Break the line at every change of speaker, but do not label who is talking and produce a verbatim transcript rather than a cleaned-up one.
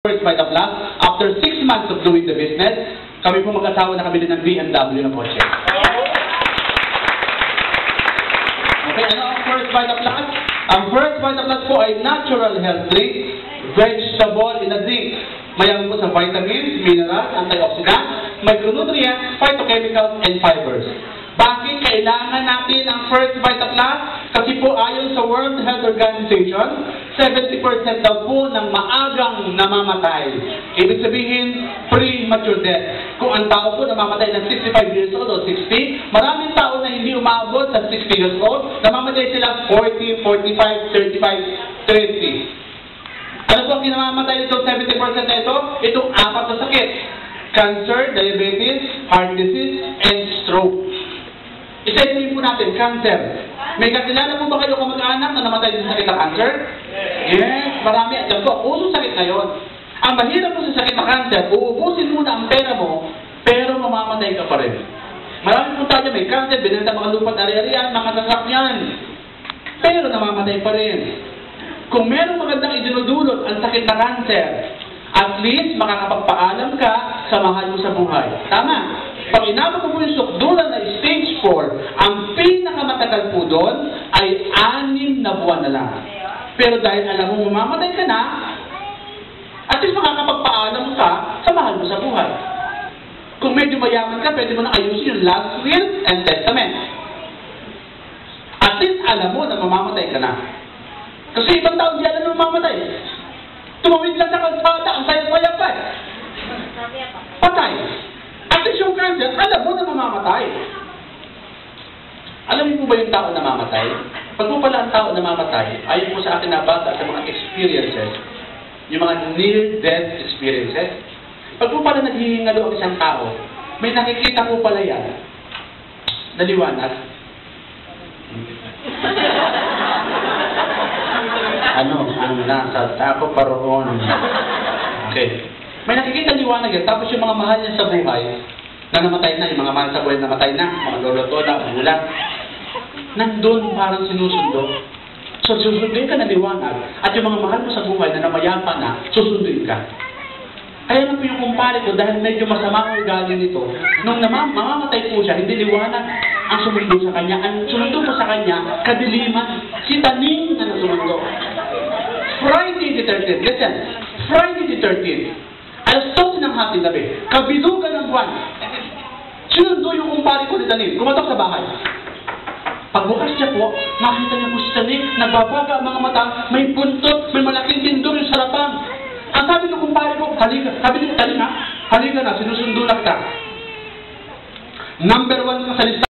by the plus, after six months of doing the business, kami po mag-asawa na kabili ng B M W na kotse. Okay, ano ang first by the plus? Ang first by the plus po ay natural health drink, vegetable in a drink. Mayaman po sa vitamins, minerals, antioxidants, micronutrients, phytochemicals, and fibers. Bakit kailangan natin ang first Vita Plus? Kasi po ayon sa World Health Organization, seventy percent daw po ng maagang namamatay. Ibig sabihin, premature death. Kung ang tao po namamatay ng sixty-five years old o sixty, maraming tao na hindi umabot sa sixty years old, namamatay sila forty, forty-five, thirty-five, thirty. Ano po ang kinamamatay nitong seventy percent na ito? Itong apat na sakit. Cancer, diabetes, heart disease, and stroke. Isa-isahin po natin, cancer. May kakilala po ba kayo kamag-anak na namatay sa sakit na cancer? Yes, marami. At yan po, usong sakit ngayon. Ang mahirap po sa sakit na cancer, uubusin muna ang pera mo, pero mamamatay ka pa rin. Marami po tayo may cancer, binenta mga lupat ari-arian, mga sasakyan. Pero namamatay pa rin. Kung merong magandang idinudulot ang sakit na cancer, at least makakapagpaalam ka sa mahal mo sa buhay. Tama. Pag inabot mo po yung sukdulan na stage four, ang pinakamatagal po doon ay anim na buwan na lang. Pero dahil alam mo mamamatay ka na, at least makakapagpaalam ka sa mahal mo sa buhay. Kung medyo mayaman ka, pwede mo na ayusin yung last will and testament. At least alam mo na mamamatay ka na. Kasi ibang tao di alam na mamamatay. Tumawid lang sa kalsada, ang saya-saya pa. Patay. At least yung cancer, alam mo na mamamatay. Alam niyo po ba yung tao na mamamatay? Pag po pala ang tao na mamamatay, ayon po sa akin nabasa sa mga experiences, yung mga near-death experiences, pag po pala naghihingalo ang isang tao, may nakikita po pala yan, naliwanag. Ano ang nasa tapo paroon? Okay. May nakikita liwanag yan, tapos yung mga mahal niya sa buhay, na namatay na, yung mga mahal sa buhay na namatay na, mga lolo-lola, magulang, nandun parang sinusundo. So, susunduin ka na liwanag, at yung mga mahal mo sa buhay na namayapa na, susunduin ka. Kaya na po yung kumpare ko, dahil medyo masama ang ugali nito, nung mamamatay po siya, hindi liwanag ang sumundo sa kanya. Ang sumundo po sa kanya, kadiliman, si Taning na sumundo. Friday the thirteenth, listen, Friday the thirteenth, alas twelve ng hating gabi, kabilugan ng buwan, sinundo yung kumpare ko ni Taning, kumatok sa bahay. Pagbukas niya po, nakita niya po si Taning, nagbabaga ang mga mata, may buntot, may malaking tindor yung sarapan. Ang sabi ng kumpare ko, halika, sabi niya, Taning ha, halika na, sinusundo na kita. Number one sa lista.